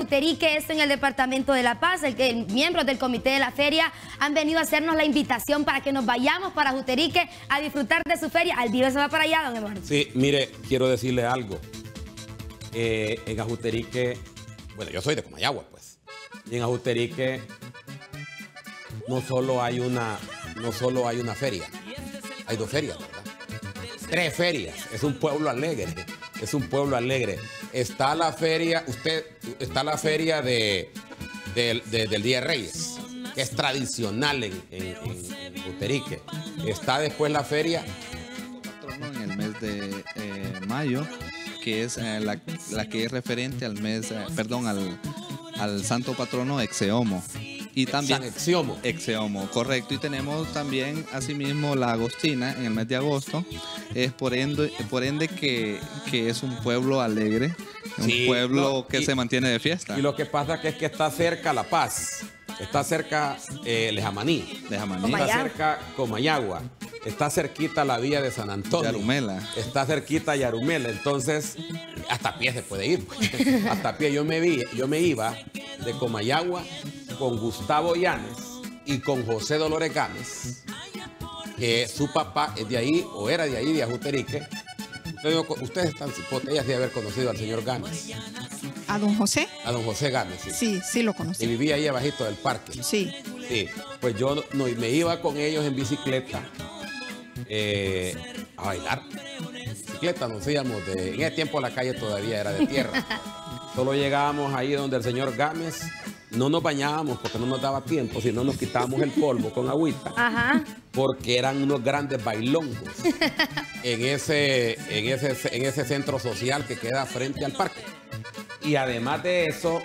Ajuterique, esto en el departamento de La Paz. Miembros del comité de la feria han venido a hacernos la invitación para que nos vayamos para Ajuterique a disfrutar de su feria. Alviro se va para allá, don Eduardo. Sí, mire, quiero decirle algo. En Ajuterique, bueno, yo soy de Comayagua, pues. Y en Ajuterique no solo hay una feria, hay 2 ferias, ¿verdad? 3 ferias. Es un pueblo alegre. Es un pueblo alegre. Está la feria, está la feria del Día de Reyes, que es tradicional en Ajuterique. Está después la feria en el mes de mayo, que es la que es referente al mes, al santo patrono Exeomo. Y también Exeomo, correcto. Y tenemos también asimismo la Agostina en el mes de agosto. Es por ende que es un pueblo alegre, un pueblo que se mantiene de fiesta. Y lo que pasa es que está cerca La Paz, está cerca Lejamaní, está cerca Comayagua, está cerquita la vía de San Antonio, Yarumela. Está cerquita Yarumela. Entonces hasta a pie se puede ir, pues. Hasta a pie. Yo me iba de Comayagua con Gustavo Llanes y con José Dolores Gámez, que su papá es de ahí, o era de ahí, de Ajuterique. Ustedes están botellas de haber conocido al señor Gámez. ¿A don José? A don José Gámez, sí. Sí lo conocí. Y vivía ahí abajito del parque. Sí. Sí, pues yo me iba con ellos en bicicleta a bailar. Bicicleta nos íbamos en ese tiempo la calle todavía era de tierra. Solo llegábamos ahí donde el señor Gámez. No nos bañábamos porque no nos daba tiempo, sino nos quitábamos el polvo con agüita. Ajá. Porque eran unos grandes bailongos en ese centro social que queda frente al parque. Y además de eso,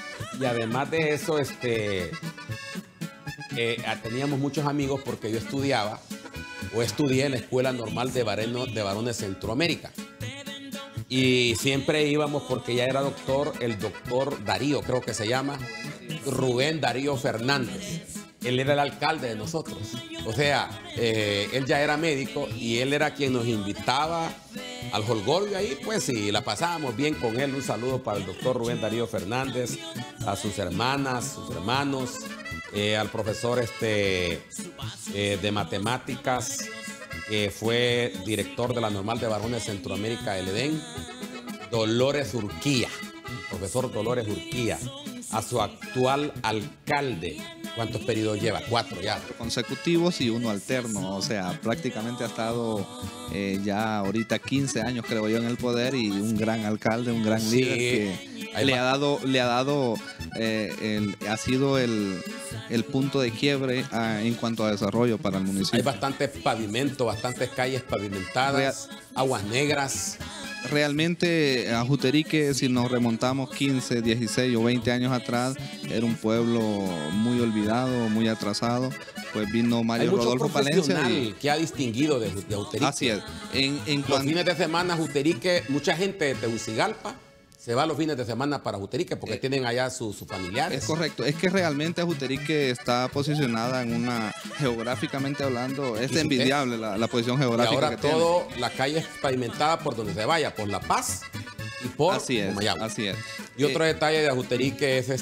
teníamos muchos amigos porque yo estudié en la Escuela Normal de Varones Centroamérica. Y siempre íbamos porque ya era el doctor Darío, creo que se llama, Rubén Darío Fernández. Él era el alcalde de nosotros. O sea, él ya era médico y él era quien nos invitaba al jolgorio ahí, pues, y la pasábamos bien con él. Un saludo para el doctor Rubén Darío Fernández, a sus hermanas, sus hermanos, al profesor de matemáticas, que fue director de la Normal de Varones Centroamérica del Edén, Dolores Urquía, profesor Dolores Urquía, a su actual alcalde. ¿Cuántos periodos lleva? 4 ya. Consecutivos y 1 alterno, o sea, prácticamente ha estado ya ahorita 15 años, creo yo, en el poder, y un gran alcalde, un gran líder que ha sido el punto de quiebre en cuanto a desarrollo para el municipio. Hay bastante pavimento, bastantes calles pavimentadas, aguas negras. Realmente Ajuterique, si nos remontamos 15, 16 o 20 años atrás, era un pueblo muy olvidado, muy atrasado. Pues vino Mario Rodolfo Palencia que ha distinguido de Ajuterique. Así es. Los fines de semana Ajuterique, mucha gente de Tegucigalpa se va los fines de semana para Ajuterique porque tienen allá sus familiares. Es correcto. Es que realmente Ajuterique está posicionada geográficamente hablando, es envidiable la posición geográfica. Y ahora que tiene. La calle es pavimentada por donde se vaya, por La Paz y por Comayagua. Así es. Y otro detalle de Ajuterique es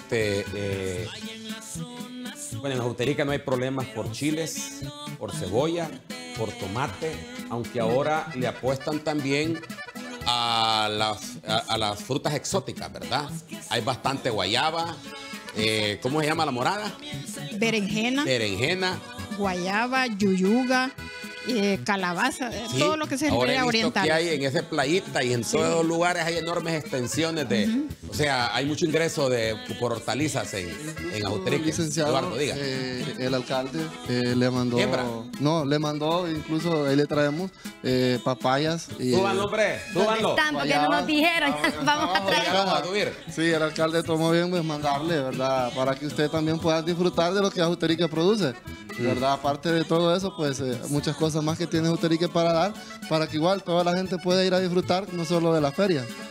bueno, en Ajuterique no hay problemas por chiles, por cebolla, por tomate, aunque ahora le apuestan también a las frutas exóticas, ¿verdad? Hay bastante guayaba, ¿cómo se llama la morada? Berenjena. Guayaba, yuyuga, calabaza, todo lo que se oriental. oriental. Que hay en ese playita y en todos los lugares hay enormes extensiones o sea, hay mucho ingreso por hortalizas en Ajuterique. Licenciado, Eduardo, diga. El alcalde le mandó... ¿Siembra? No, le mandó, incluso ahí le traemos papayas. Súbanlo, hombre, súbanlo. Tanto que no nos dijeron, vamos a traer. Sí, el alcalde tomó bien pues mandarle, ¿verdad? Para que usted también pueda disfrutar de lo que Ajuterique produce, ¿verdad? Aparte de todo eso, pues muchas cosas más que tiene Ajuterique para dar, para que igual toda la gente pueda ir a disfrutar, no solo de la feria.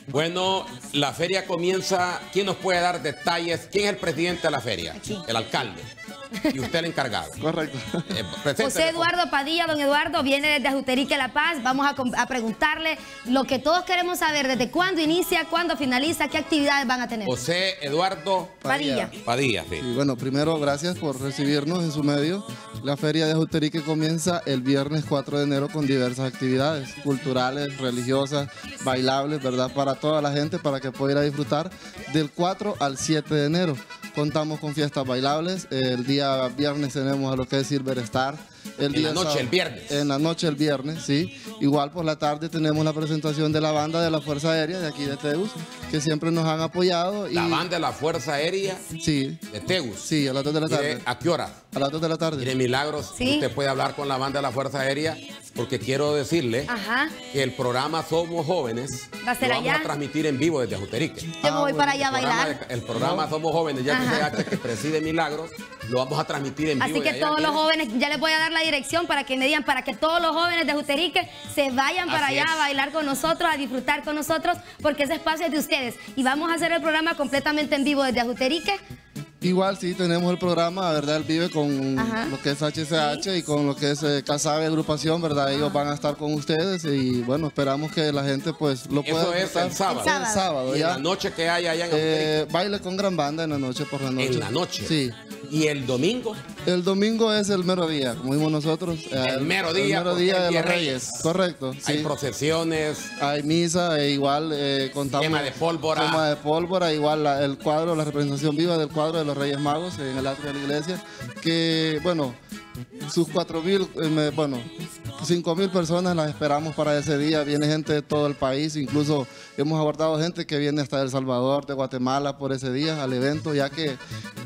Bueno, la feria comienza. ¿Quién nos puede dar detalles? ¿Quién es el presidente de la feria? Aquí. El alcalde. Y usted el encargado. Correcto. José Eduardo Padilla, don Eduardo, viene desde Juterique La Paz. Vamos a preguntarle lo que todos queremos saber: desde cuándo inicia, cuándo finaliza, qué actividades van a tener. José Eduardo Padilla. Padilla, sí. Y bueno, primero, gracias por recibirnos en su medio. La feria de Juterique comienza el viernes 4 de enero con diversas actividades culturales, religiosas, bailables, ¿verdad? Para toda la gente, para que pueda ir a disfrutar del 4 al 7 de enero. Contamos con fiestas bailables. El día viernes tenemos a lo que es Silver Star. En la noche, el viernes. En la noche, el viernes, sí. Igual por la tarde tenemos la presentación de la banda de la Fuerza Aérea de aquí de Tegus, que siempre nos han apoyado. La banda de la Fuerza Aérea sí, de Tegus. Sí, a las 2 de la tarde. ¿A qué hora? A las 2 de la tarde. Mire, Milagros, ¿Sí? Usted puede hablar con la banda de la Fuerza Aérea, porque quiero decirle que el programa Somos Jóvenes ¿Va a ser lo vamos allá? a transmitir en vivo desde Juterique. Yo me voy para allá a bailar. El programa Somos Jóvenes, ya que preside Milagros, lo vamos a transmitir en vivo. Así que todos los jóvenes, ya les voy a dar la dirección para que me digan, para que todos los jóvenes de Juterique se vayan para allá a bailar con nosotros, a disfrutar con nosotros, porque ese espacio es de ustedes. Y vamos a hacer el programa completamente en vivo desde Juterique. Igual sí, tenemos el programa, ¿verdad? Él vive con lo que es HCH y con lo que es Casabe Agrupación, ¿verdad? Ellos van a estar con ustedes y bueno, esperamos que la gente pues lo pueda disfrutar. Eso es el sábado. El sábado. ¿Y en la noche que hay allá en Juterique? Baile con gran banda en la noche, por la noche. ¿En la noche? Sí. ¿Y el domingo? El domingo es el mero día, como vimos nosotros. El mero día. El mero día de los Reyes. Correcto. Hay sí. procesiones. Hay misa, igual contamos. Quema de pólvora. Quema de pólvora, igual el cuadro, la representación viva del cuadro de los Reyes Magos en el atrio de la iglesia. Que, bueno, sus 4.000, bueno, 5.000 personas las esperamos para ese día. Viene gente de todo el país, incluso hemos abordado gente que viene hasta El Salvador, de Guatemala por ese día al evento, ya que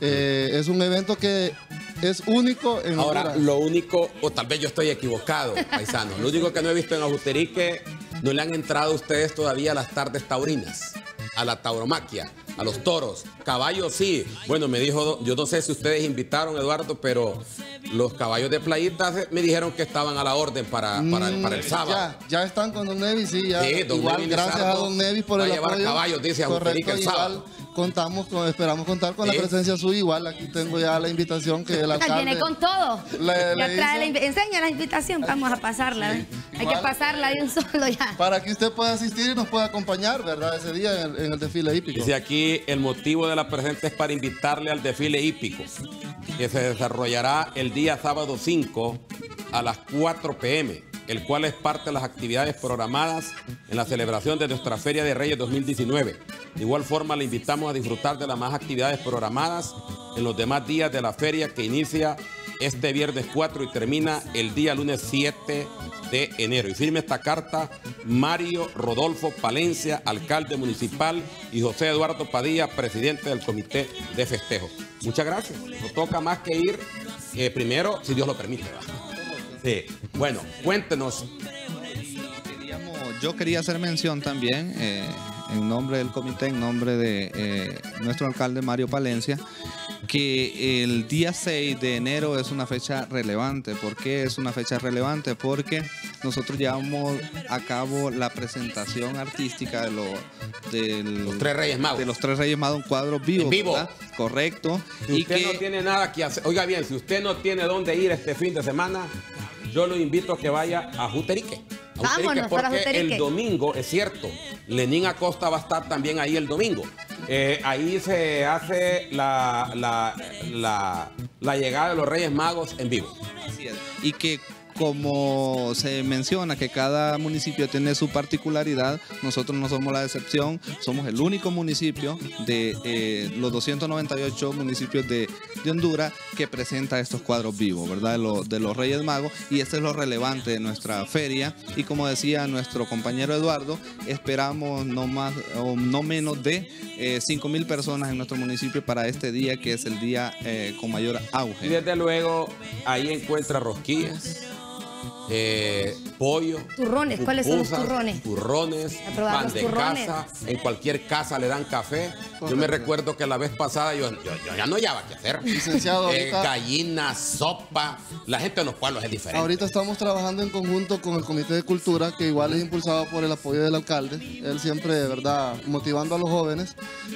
es un evento que es único en Ahora, Honduras. lo único, o tal vez yo estoy equivocado, paisano, lo único que no he visto en Juterique, no le han entrado ustedes todavía a las tardes taurinas, a la tauromaquia, a los toros. Caballos sí. Bueno, me dijo, yo no sé si ustedes invitaron, Eduardo, pero los caballos de Playitas me dijeron que estaban a la orden para el sábado. Ya están con Don Nevis, sí, ya. Sí, don igual, Nevis gracias Lizardo a Don Nevis por el va a llevar apoyo. caballos, dice, a Juterique el sábado. Esperamos contar con la presencia suya. Igual aquí tengo ya la invitación que el alcalde Viene con todo. Enseña la invitación, vamos a pasarla. Sí. Hay que pasarla de un solo ya. Para que usted pueda asistir y nos pueda acompañar, ¿verdad? Ese día en el desfile hípico. Dice aquí, el motivo de la presencia es para invitarle al desfile hípico, que se desarrollará el día sábado 5 a las 4 p.m., el cual es parte de las actividades programadas en la celebración de nuestra Feria de Reyes 2019. De igual forma, le invitamos a disfrutar de las más actividades programadas en los demás días de la feria, que inicia este viernes 4 y termina el día lunes 7 de enero. Y firme esta carta Mario Rodolfo Palencia, alcalde municipal, y José Eduardo Padilla, presidente del comité de festejo. Muchas gracias. No toca más que ir primero, si Dios lo permite. Sí. Bueno, cuéntenos. Yo quería hacer mención también, en nombre del comité, en nombre de nuestro alcalde Mario Palencia, que el día 6 de enero es una fecha relevante. ¿Por qué es una fecha relevante? Porque nosotros llevamos a cabo la presentación artística de los Tres Reyes Magos. De los Tres Reyes Magos, un cuadro vivo. Vivo. ¿Verdad? Correcto. Si usted no tiene nada que hacer, oiga bien, si usted no tiene dónde ir este fin de semana, yo lo invito a que vaya a Juterique. Vámonos para Juterique. El domingo, es cierto, Lenín Acosta va a estar también ahí el domingo. Ahí se hace la llegada de los Reyes Magos en vivo. Así es. Y que, como se menciona que cada municipio tiene su particularidad, nosotros no somos la excepción, somos el único municipio de los 298 municipios de Honduras que presenta estos cuadros vivos, ¿verdad? De los Reyes Magos, y este es lo relevante de nuestra feria. Y como decía nuestro compañero Eduardo, esperamos no más o no menos de 5.000 personas en nuestro municipio para este día, que es el día con mayor auge. Y desde luego ahí encuentra rosquillas, pollo. Turrones, ¿cuáles son los turrones? Turrones, pan de casa, en cualquier casa le dan café. Correcto. Yo me recuerdo que la vez pasada yo ya no hallaba qué hacer. Licenciado, gallina, sopa, la gente en los pueblos es diferente. Ahorita estamos trabajando en conjunto con el Comité de Cultura, que igual es impulsado por el apoyo del alcalde. Él siempre, de verdad, motivando a los jóvenes.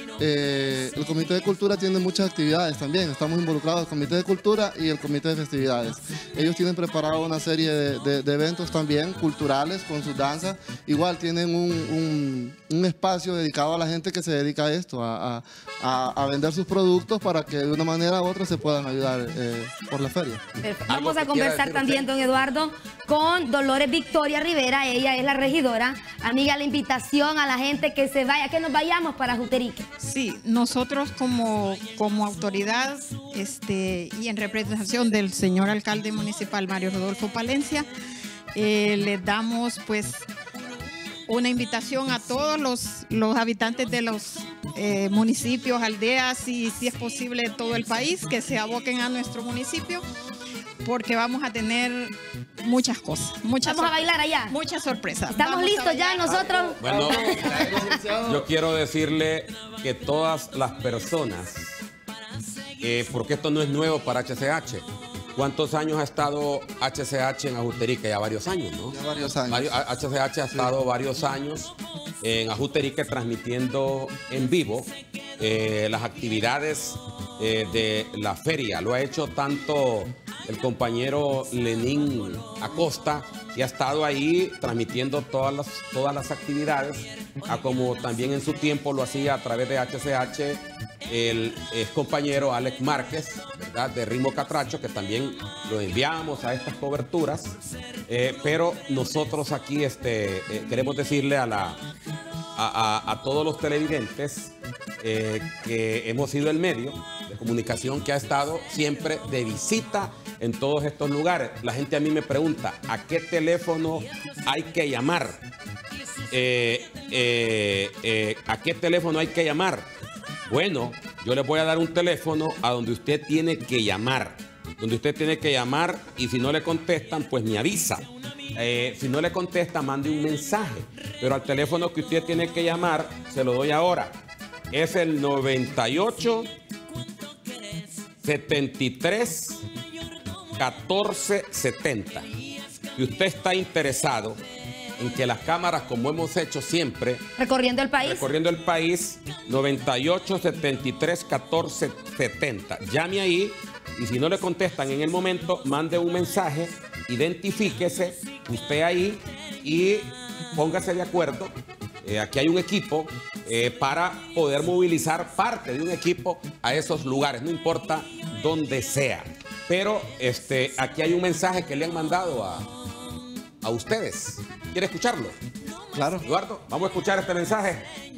El Comité de Cultura tiene muchas actividades también. Estamos involucrados el Comité de Cultura y el Comité de Festividades. Ellos tienen preparado una serie de eventos también culturales con sus danzas. Igual tienen un espacio dedicado a la gente que se dedica a esto, a vender sus productos para que de una manera u otra se puedan ayudar por la feria. Vamos a conversar también, don Eduardo, con Dolores Victoria Rivera. Ella es la regidora. Amiga, la invitación a la gente que se vaya, que nos vayamos para Juterique. Sí, nosotros como autoridad y en representación del señor alcalde municipal Mario Rodolfo Palencia, le damos pues una invitación a todos los habitantes de los municipios, aldeas y si es posible todo el país que se aboquen a nuestro municipio, porque vamos a tener muchas cosas. Vamos a bailar allá. Muchas sorpresas. ¿Estamos listos ya nosotros? Bueno, yo quiero decirle que todas las personas, porque esto no es nuevo para HCH. ¿Cuántos años ha estado HCH en Ajuterique? Ya varios años, ¿no? Ya varios años. HCH ha estado varios años en Ajuterique transmitiendo en vivo las actividades de la feria. Lo ha hecho tanto el compañero Lenín Acosta, que ha estado ahí transmitiendo todas las actividades, como también en su tiempo lo hacía a través de HCH el compañero Alex Márquez, ¿verdad?, de Ritmo Catracho, que también lo enviamos a estas coberturas. Pero nosotros aquí queremos decirle a todos los televidentes que hemos sido el medio de comunicación que ha estado siempre de visita en todos estos lugares. La gente a mí me pregunta, ¿a qué teléfono hay que llamar? ¿A qué teléfono hay que llamar? Bueno, yo les voy a dar un teléfono a donde usted tiene que llamar. Donde usted tiene que llamar, y si no le contestan, pues me avisa. Si no le contesta, mande un mensaje. Pero al teléfono que usted tiene que llamar, se lo doy ahora. Es el 98 73 14 70. Si usted está interesado en que las cámaras, como hemos hecho siempre, recorriendo el país, 98 73 14 70. Llame ahí, y si no le contestan en el momento, mande un mensaje, identifíquese usted ahí y póngase de acuerdo. Aquí hay un equipo para poder movilizar parte de un equipo a esos lugares, no importa dónde sea. Pero aquí hay un mensaje que le han mandado a ustedes. ¿Quiere escucharlo? Claro. Eduardo, vamos a escuchar este mensaje.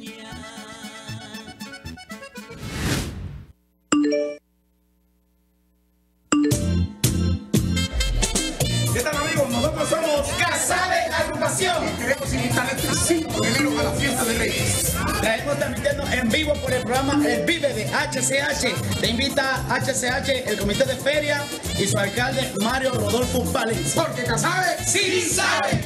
¿Qué tal, amigos? Nosotros somos Casabe Agrupación y queremos invitarles el 5 de enero a la fiesta de Reyes. Traemos transmitiendo en vivo por el programa El Vive de HCH. Te invita HCH, el Comité de Feria y su alcalde Mario Rodolfo Palencia. Porque Casabe sí sabe.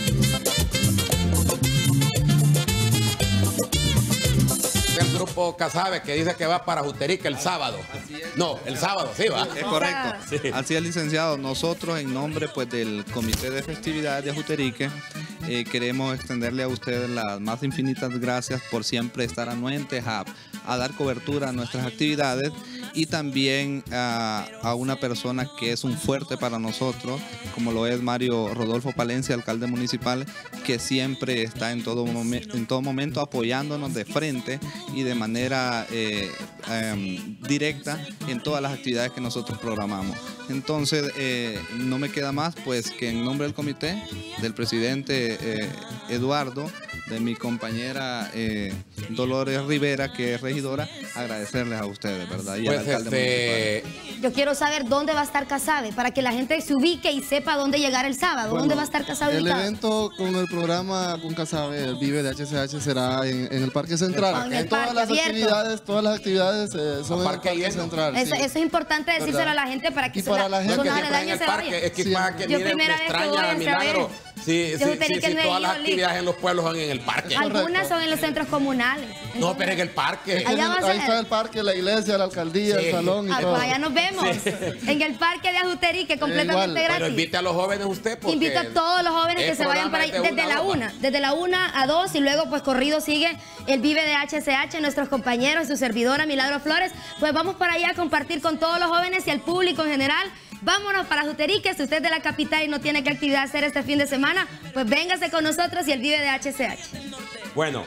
El grupo Casabe que dice que va para Juterique el sábado. No, el sábado, sí va. Es correcto. Sí. Así es, licenciado. Nosotros, en nombre pues del Comité de Festividades de Ajuterique, queremos extenderle a ustedes las más infinitas gracias por siempre estar anuentes a dar cobertura a nuestras actividades, y también a una persona que es un fuerte para nosotros, como lo es Mario Rodolfo Palencia, alcalde municipal, que siempre está en todo momento apoyándonos de frente y de manera directa en todas las actividades que nosotros programamos. Entonces, no me queda más pues que en nombre del comité, del presidente Eduardo, de mi compañera Dolores Rivera, que es regidora, agradecerles a ustedes, ¿verdad? Y pues al alcalde municipal. Yo quiero saber dónde va a estar Casabe, para que la gente se ubique y sepa dónde llegar el sábado. Bueno, ¿dónde va a estar Casabe el ubicado? evento con el programa con Casabe, el Vive de HCH, será en el Parque Central. Todas las actividades son en el Parque Central. Eso es importante decírselo a la gente para que para la gente no que se en el vaya. parque, es que Sí. para que Yo miren, me primera vez que voy extraña, a Milagro, Sí, todas las actividades en los pueblos son en el parque. Algunas son en los centros comunales. No, pero en el parque. Ahí está el parque, la iglesia, la alcaldía, el salón y todo. Allá nos vemos. En el parque de Ajuterique, completamente gratis. Pero invite a los jóvenes usted. Invito a todos los jóvenes que se vayan para ahí desde la 1 a 2 y luego pues corrido sigue el Vive de HCH, nuestros compañeros, su servidora Milagro Flores. Pues vamos para allá a compartir con todos los jóvenes y el público en general. Vámonos para Ajuterique. Si usted es de la capital y no tiene qué actividad hacer este fin de semana, pues véngase con nosotros y el Vive de HCH. Bueno,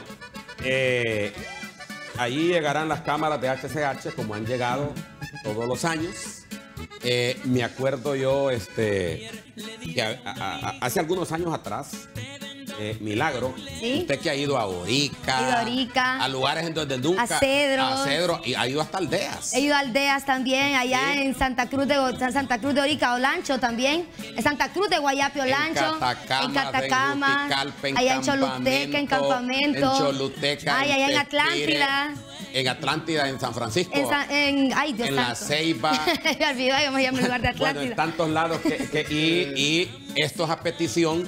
ahí llegarán las cámaras de HCH como han llegado todos los años. Me acuerdo yo que hace algunos años atrás, Milagro, ¿sí? Usted que ha ido a Orica, a lugares en donde nunca, a Cedro, y ha ido hasta aldeas. He ido a aldeas también, allá en Santa Cruz de Orica, Olancho también, en Santa Cruz de Guayape, Olancho, en Catacama, allá en Choluteca, en Campamento, en Choluteca, allá en Atlántida. En Atlántida, en San Francisco, en La Ceiba. Me olvidó, yo me llamo el lugar de Atlántida. Bueno, en tantos lados y esto es a petición.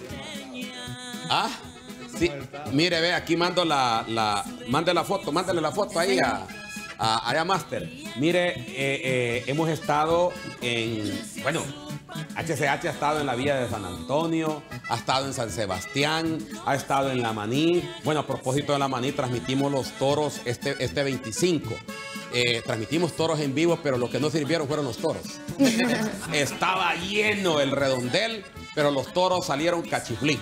Sí, mire, ve, aquí mándale la foto ahí a Master. Mire, hemos estado HCH ha estado en la Villa de San Antonio, ha estado en San Sebastián, ha estado en La Maní. Bueno, a propósito de La Maní, transmitimos los toros este 25. Transmitimos toros en vivo, pero lo que no sirvieron fueron los toros. Estaba lleno el redondel, pero los toros salieron cachiflín.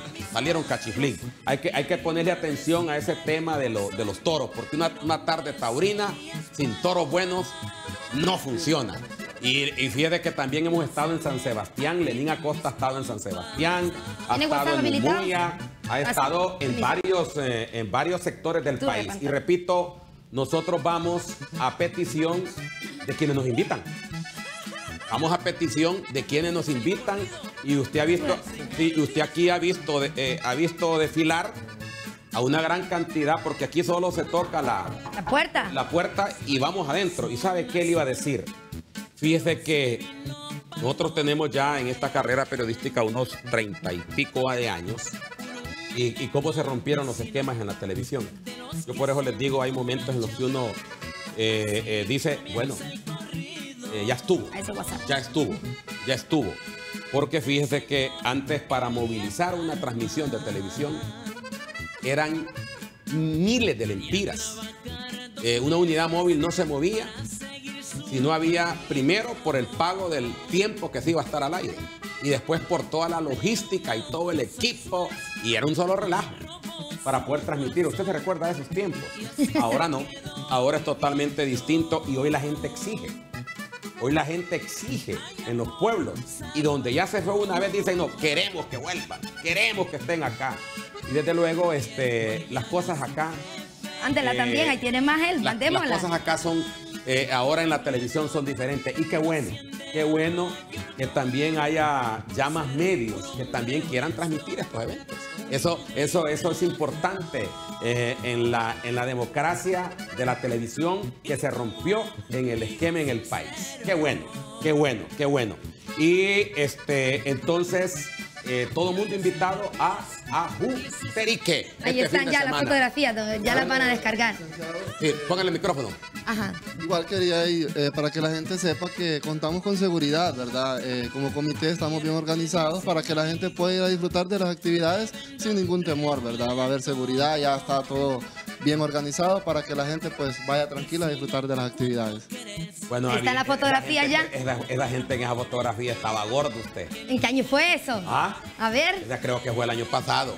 Hay que ponerle atención a ese tema de los toros, porque una tarde taurina sin toros buenos no funciona. Y fíjate que también hemos estado en San Sebastián. Lenín Acosta ha estado en San Sebastián, ha estado en Mumuya, ha estado en varios sectores del país. Y repito, nosotros vamos a petición de quienes nos invitan. Vamos a petición de quienes nos invitan. Y usted ha visto, usted aquí ha visto desfilar a una gran cantidad, porque aquí solo se toca la puerta y vamos adentro. ¿Y sabe qué le iba a decir? Fíjese que nosotros tenemos ya en esta carrera periodística unos 30 y pico de años. Y cómo se rompieron los esquemas en la televisión. Yo por eso les digo, hay momentos en los que uno dice, bueno, ya estuvo. Porque fíjese que antes, para movilizar una transmisión de televisión, eran miles de lempiras. Una unidad móvil no se movía si no había, primero, por el pago del tiempo que se iba a estar al aire, y después por toda la logística y todo el equipo, y era un solo relajo para poder transmitir. ¿Usted se recuerda de esos tiempos? Ahora no, ahora es totalmente distinto, y hoy la gente exige. Hoy la gente exige en los pueblos, y donde ya se fue una vez dicen, no, queremos que vuelvan, queremos que estén acá. Y desde luego las cosas acá... Ándela también, ahí tiene más él, mandémosla. Las cosas acá son, ahora en la televisión son diferentes, y qué bueno que también haya ya más medios que también quieran transmitir estos eventos. Eso es importante en la democracia de la televisión, que se rompió en el esquema en el país. Qué bueno. Y entonces todo mundo invitado a Ajuterique. Ahí están ya las fotografías, ya las van a descargar. Sí, pónganle el micrófono. Ajá. Igual quería ir para que la gente sepa que contamos con seguridad, ¿verdad? Como comité estamos bien organizados para que la gente pueda ir a disfrutar de las actividades sin ningún temor, ¿verdad? Va a haber seguridad, ya está todo bien organizado para que la gente pues vaya tranquila a disfrutar de las actividades. Bueno, ¿está en la fotografía ya? Esa gente en esa fotografía estaba gordo usted. ¿En qué año fue eso? A ver. Ya creo que fue el año pasado.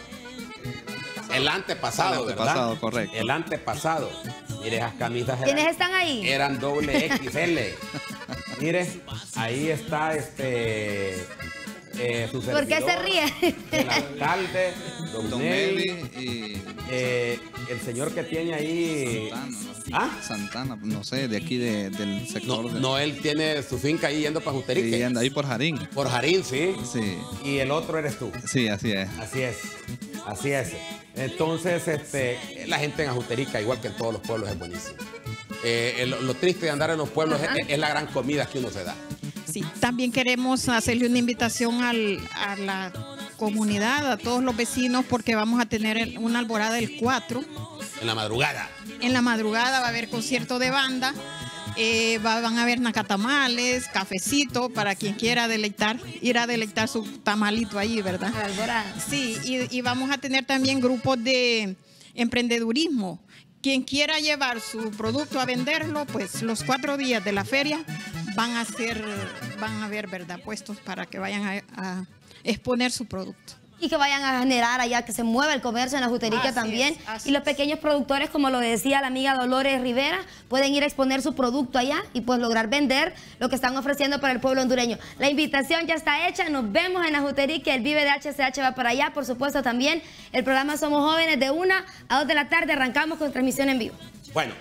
El antepasado, ¿verdad? Correcto. El antepasado. Mire, esas camisas. ¿Quiénes están ahí? Eran doble XL. Mire, ahí está su servidor, ¿por qué se ríe? El alcalde, Don Nelly, y el señor que tiene ahí... Santana, no sé, de aquí del sector. No, él tiene su finca ahí yendo para Ajuterique. Sí, anda ahí por Jarín. Por Jarín, sí. Sí. Y el otro eres tú. Sí, así es. Así es. Entonces, la gente en Ajuterique, igual que en todos los pueblos, es buenísimo. Lo triste de andar en los pueblos es la gran comida que uno se da. Sí, también queremos hacerle una invitación a la comunidad, a todos los vecinos, porque vamos a tener una alborada el 4. En la madrugada. En la madrugada va a haber concierto de banda. Van a haber nacatamales, cafecito, para quien quiera ir a deleitar su tamalito ahí, ¿verdad? Sí, y vamos a tener también grupos de emprendedurismo. Quien quiera llevar su producto a venderlo, pues los 4 días de la feria van a haber, ¿verdad?, puestos para que vayan a exponer su producto. Y que vayan a generar allá, que se mueva el comercio en la Juterique también. Y los pequeños productores, como lo decía la amiga Dolores Rivera, pueden ir a exponer su producto allá y pues lograr vender lo que están ofreciendo para el pueblo hondureño. La invitación ya está hecha, nos vemos en la Juterique, el Vive de HCH va para allá, por supuesto también el programa Somos Jóvenes de 1 a 2 de la tarde, arrancamos con transmisión en vivo. Bueno.